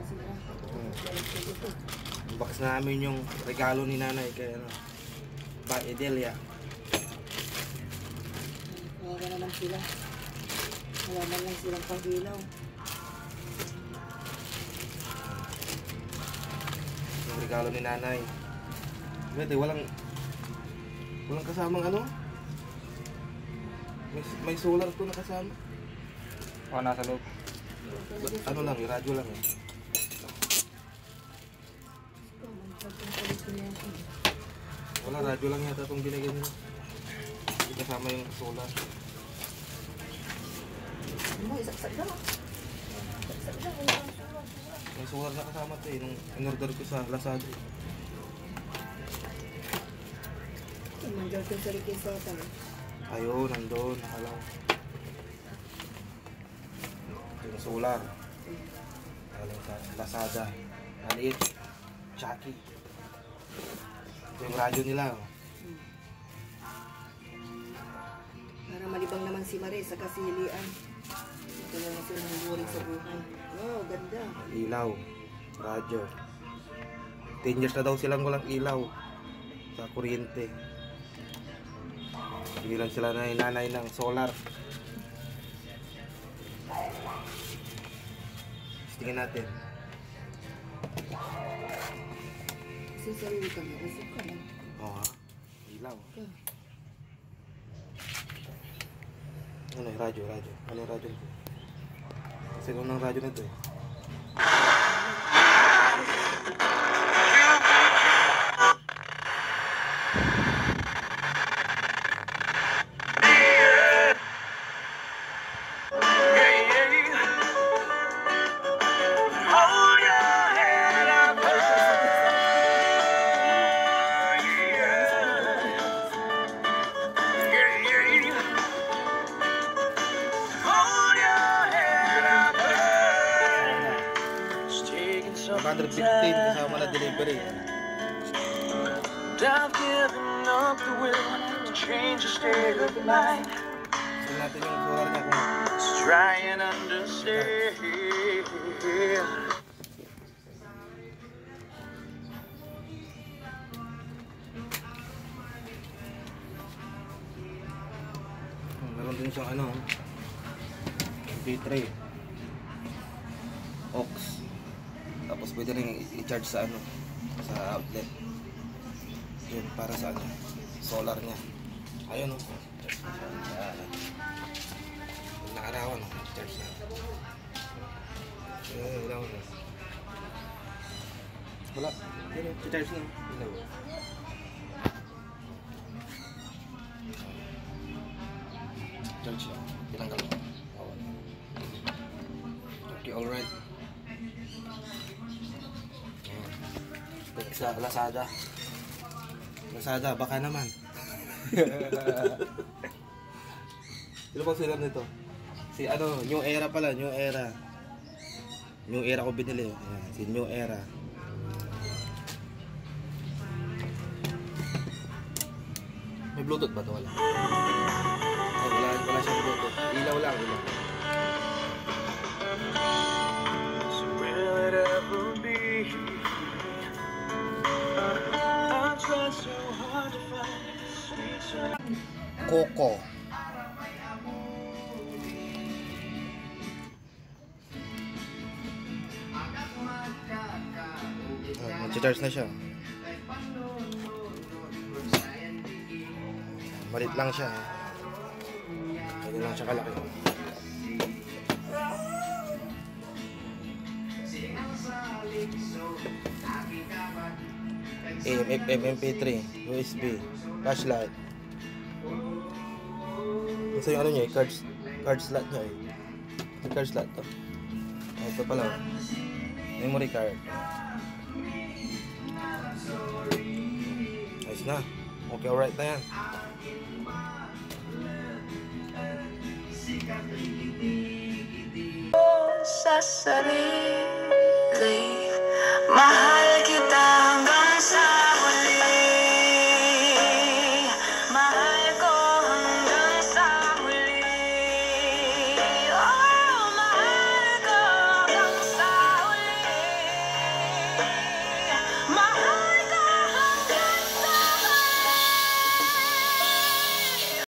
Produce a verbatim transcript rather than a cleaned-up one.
Hmm. Unbox namin yung regalo ni nanay kay ano, Ba Edelia. Wala naman sila. Wala man lang silang pang-ilaw. Yung regalo ni nanay. Pwede, walang walang kasamang ano? May, may solar to na kasama. O, nasa loob. Ano lang, yung radyo lang eh. Wala, radyo lang yata itong binigyan nila. Hindi kasama yung solar. Ano, isaksak lang. Isaksak lang. May solar na kasama ito eh, nung in-order ko sa Lazada. Mandar ko sa Rikisota. Ayun, nandun, nakalaw. Ito yung solar. Galing sa Lazada. Maliit. Chucky. Ito yung radyo nila. Oh. Para malibang naman si Marie sa kasilian. Ito naman silang buring sa buhay. Wow, ganda. Ilaw. Radyo. ten years na daw silang walang ilaw. Sa kuryente. Bilang sila na nanay ng solar. Tingnan natin. Kasi sarili ka na. Usok ka na. Oo ha. Ilaw. Ano yung radyo, radyo? Ano yung radyo nito? Kasi kung ng radyo nito eh. one hundred fifteen kasama na delivery. I've given up the will to change the state of mind. Saan natin yung solar niya kung try and understand. Meron din siyang ano M P three aux. Tapos pwede rin i-charge sa ano, sa outlet. Yun, para sa ano, solar niya. Ayun o. Ayan. Pag nakarawan o, charge na. Ayun, ilaw na. Wala. Yun o, i-charge na. Ilaw. Charge na. Tinanggal mo. Okay, alright. Sa Lazada. Lazada, baka naman. Sino ba sila nito? Si ano, New Era pala, New Era. New Era ko binili. Ayan, si New Era. May Bluetooth ba ito? Wala. Ay, wala, wala siyang Bluetooth. Ilaw lang, ilaw. Coco. Ah, mag-charge na siya. Malit lang siya. Hindi lang siya kalaki. A M, F M, M P three, U S B, flashlight. Ito yung ano niya, card, card slot niya eh. Yung card slot to. Ah, ito pala. Memory card. Nice na. Okay, alright na yan. Sa sarili, mahal.